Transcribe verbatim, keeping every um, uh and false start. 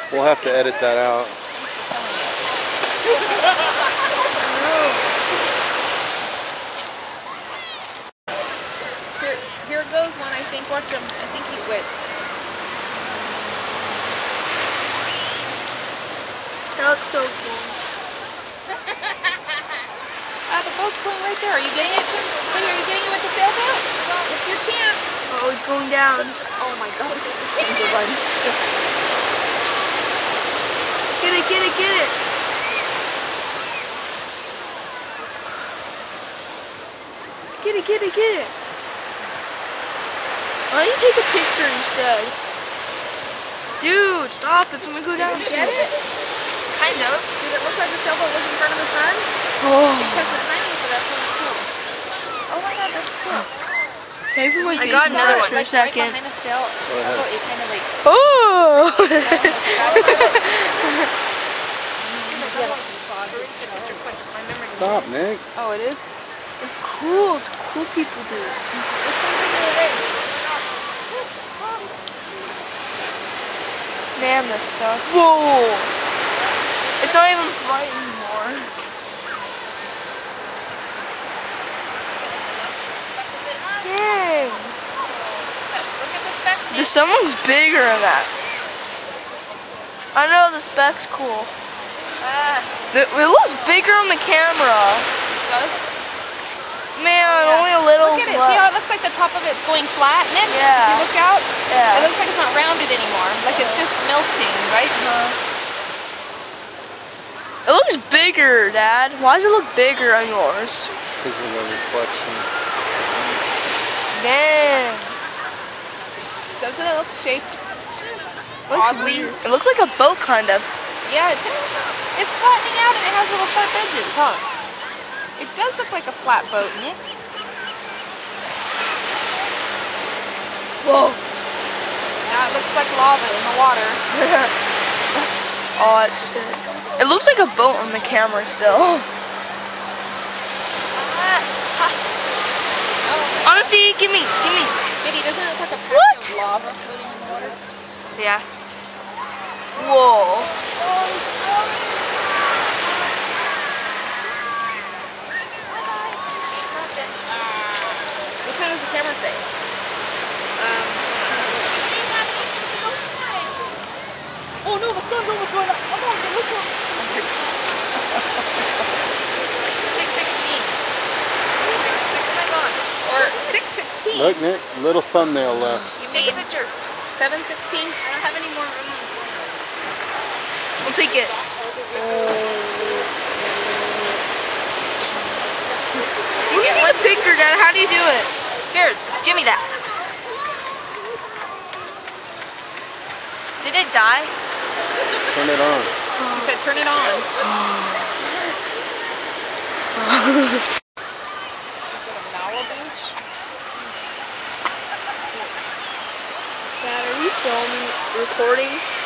We'll have to edit that out. Here, here goes one, I think. Watch him. I think he quit. That looks so cool. Ah, the boat's going right there. Are you getting it? Wait, are you getting it with the sailboat? It's your chance. Oh, it's going down. Oh my God! It's time to run. Get it, get it, get it. Get it, get it, get it. Why don't you take a picture instead? Dude, stop. It's gonna go down. Did you get it? Kind of. Did it look like the sailboat was in front of the sun? Oh. Because the timing for that's really cool. Oh my God, that's cool. Can I put my I face got in another that one. for a Like second? right behind the sail, sailboat, it kind of like. Oh! Stop, Nick. Oh, it is? It's cool. It's cool people do it. Man, this sucks. Whoa! It's not even bright anymore. Dang! Look at the speck. The someone's bigger than that. I know the speck's cool. Ah, It, it looks bigger on the camera. does? Man, Yeah. only a little. Look at it. See how it looks like the top of it's going flat, Nick? Yeah. If you look out, Yeah. it looks like it's not rounded anymore. Like it's just melting, right? It looks bigger, Dad. Why does it look bigger on yours? Because of the reflection. Dang. Doesn't it look shaped? Looks Oddly. weird. It looks like a boat, kind of. Yeah, it does. It's flattening out and it has little sharp edges, huh? It does look like a flat boat, Nick. Whoa. Now it looks like lava in the water. Oh, it's. It looks like a boat on the camera still. Oh, Honestly, give me, give me. Kitty, doesn't it look like a patch What? of lava floating in the water? Yeah. Whoa. Which one does the camera say? Um, Oh no, the sun's almost going up. Come on, look up. six sixteen. Or six sixteen. Look, Nick. Little thumbnail left. You made a picture. seven sixteen. I don't have any more room. We'll take it. You get one picture, Dad. How do you do it? Here, give me that. Did it die? Turn it on. You said turn it on. Beach. Dad, are you filming, recording?